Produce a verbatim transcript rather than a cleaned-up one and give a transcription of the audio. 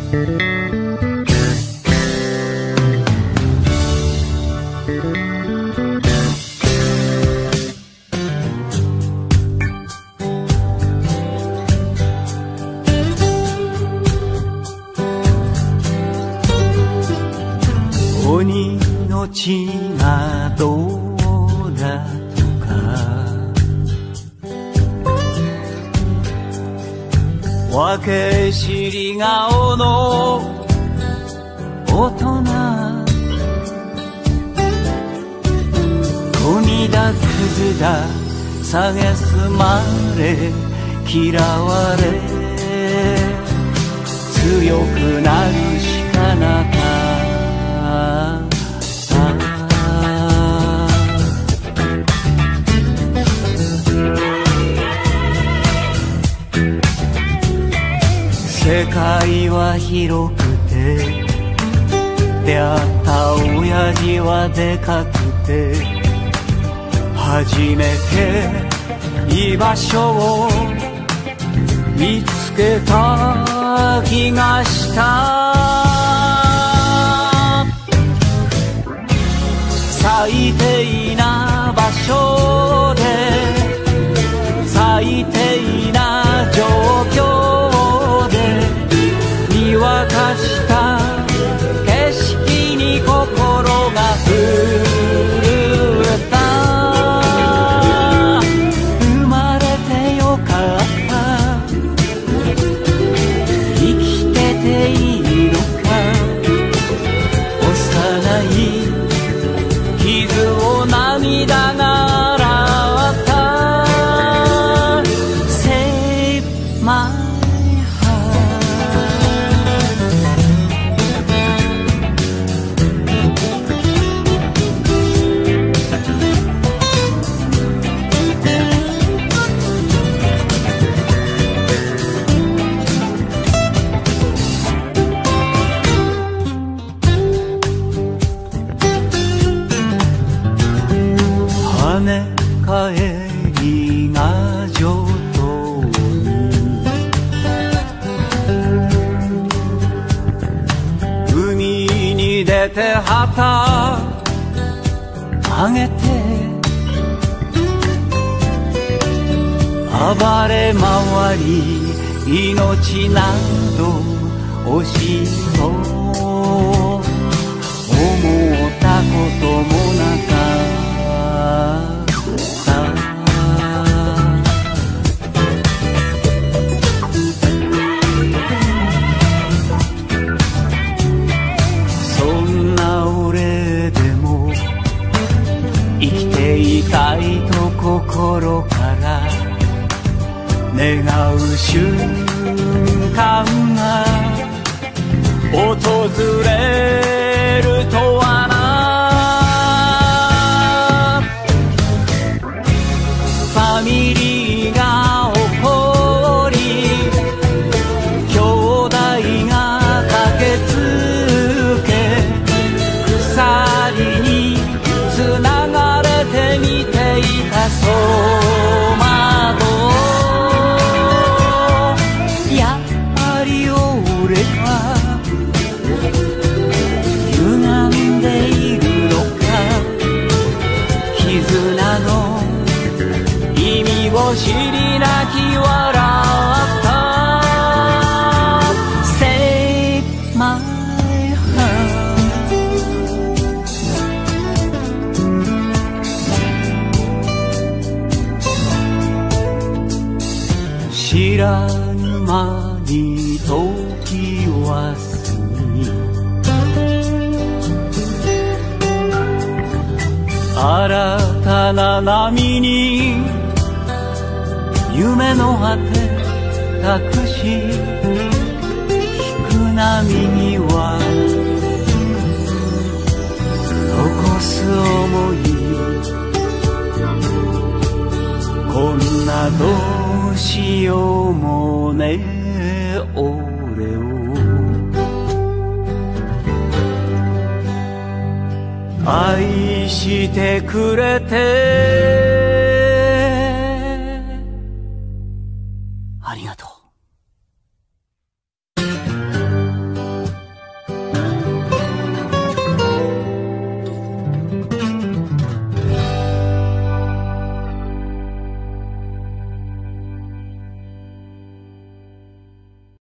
鬼の血がどうだとか分け知り顔の大人国だクズだ蔑まれ嫌われ強くなるしかなか世界は広くて出会った親父はでかくて初めて居場所を見つけた気がした最低な場所で最低な状況で見渡した景色に心が震えた生まれてよかった生きてていいのか幼い傷を涙が洗ったSave my跳ね返りが上等に海に出て旗あげて暴れ回り命など惜しいと思ったこともなかったそんな俺でも生きていたいと心から願う瞬間が訪れるとはなファミリーが起こり兄弟が駆けつけ鎖につながれて見ていた走馬灯やっぱり俺は歪んでいるのか絆の意味を知り泣き笑ったSave my heart 知らぬ間に時は過ぎ新たな波に夢の果て託し引く波には残す想いこんなどうしようもねえ俺を愛してくれて